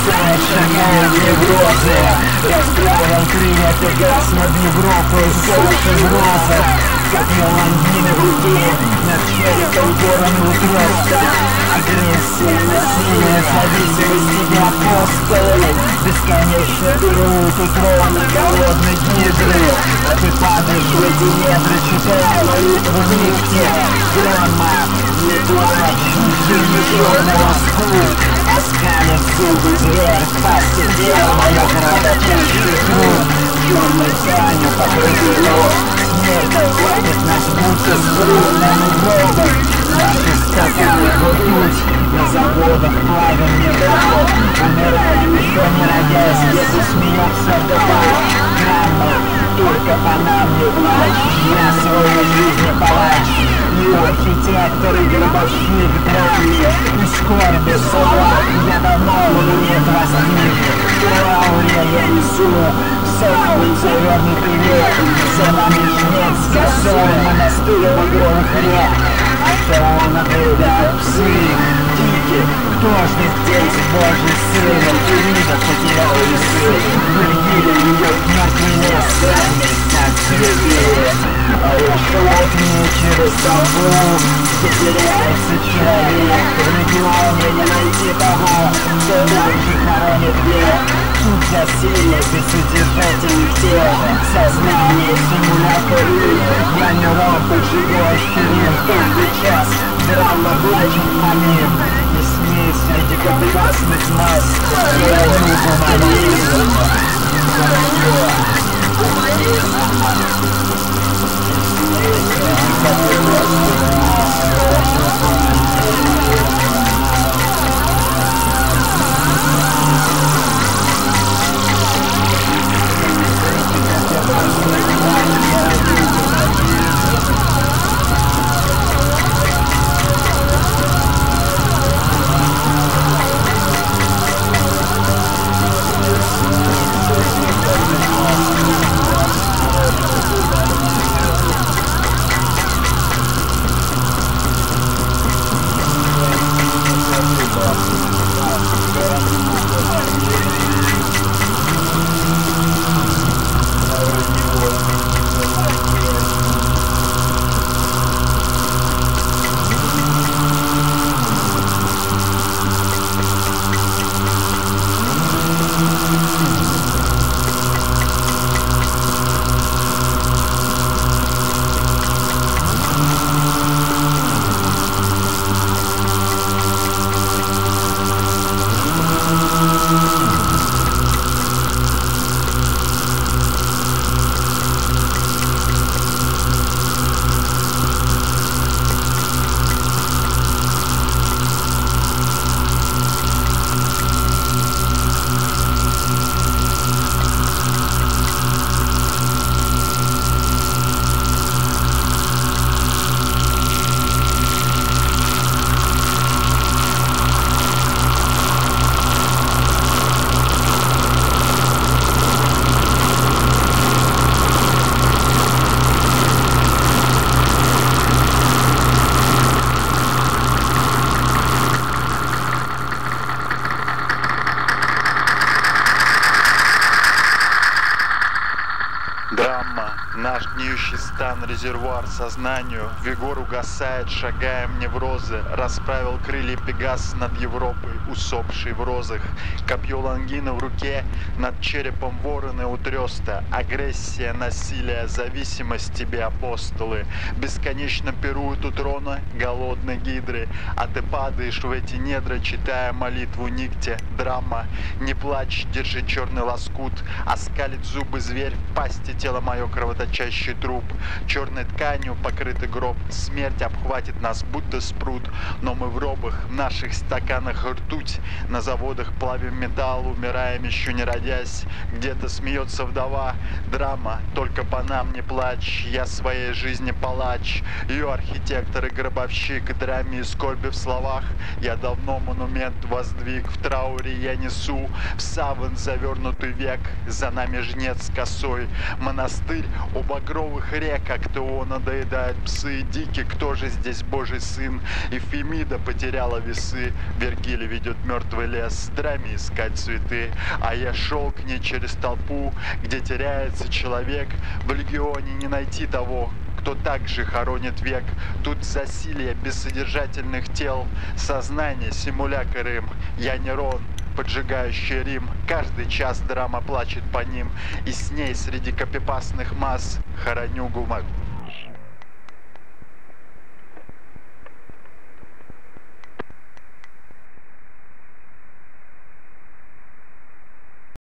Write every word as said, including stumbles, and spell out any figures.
угасает, шагая в неврозы. Расправил крылья Пегас над Европой, солнце в розах. Копье лангины в руке, над черепом вороны утрётся. Агрессия, насилие, зависимость тебя апостолы. Бесконечно берут и трон голодной гидры. А ты падаешь в эти недры, читая молитву нигде. Драма, не плачь, жизнь черного скул. Оскалит зубы зверь, в пасти дел моё кровоточащий труп. Черной тканью покрытый рот. Смерть охватит нас, будто струнным робот. Наших стаканных ртуть на заводах плавим металл. Умираем еще не родясь, где-то смеется вдова. Грамма, только по нам не плачь. Я своей жизни палач. И архитектор, и гробовщик драме. И скорби слова. Я давно нет возник. В трауре я несу славный завернутый век. За нами жнец с косой, мы настыли в игровых рек. Фараона поедают псы, дики. Кто ж здесь Божий сын? Иуда потерял весы. Вергилий ведет мертвый лес, сами как цветы. А уж хлопни через толпу, где теряется человек. В регионе не найти того, кто дальше хоронит век. Тут засилие бессодержательных тел, сознание симуляторы. Я не робот, живой ширин, каждый час драма плачет по мир. И смей среди прекрасных масс я не гуманизм. Наш гниющий стан, резервуар сознанию, Вигор угасает, шагаем неврозы. Расправил крылья Пегас над Европой, усопший в розах. Копье лангина в руке, над черепом вороны утрёста. Агрессия, насилие, зависимость тебе, апостолы. Бесконечно пируют у трона голодной гидры. А ты падаешь в эти недра, читая молитву нигде. Драма, не плачь, держи черный лоскут. Оскалит зубы зверь, в пасти тело мое кровоточащий труп. Черной тканью покрытый гроб. Смерть обхватит нас, будто спрут. Но мы в робах, в наших стаканах ртуть. На заводах плавим металл, умираем еще не родясь. Где-то смеется вдова. Драма, только по нам не плачь. Я своей жизни палач. Ее архитектор и гробовщик. Драме и скорби в словах. Я давно монумент воздвиг. В трауре я несу в саван завернутый век. За нами жнец косой. Монастырь, оба багровых рек Актео надоедают псы. Дикий, кто же здесь Божий сын? Эфемида потеряла весы. Вергилий ведет мертвый лес, драме искать цветы. А я шел к ней через толпу, где теряется человек. В легионе не найти того, кто также хоронит век. Тут засилье бессодержательных тел, сознание, симулякр им. Я Нерон, поджигающий Рим. Каждый час драма плачет по ним, и с ней среди копипастных масс хороню гумак.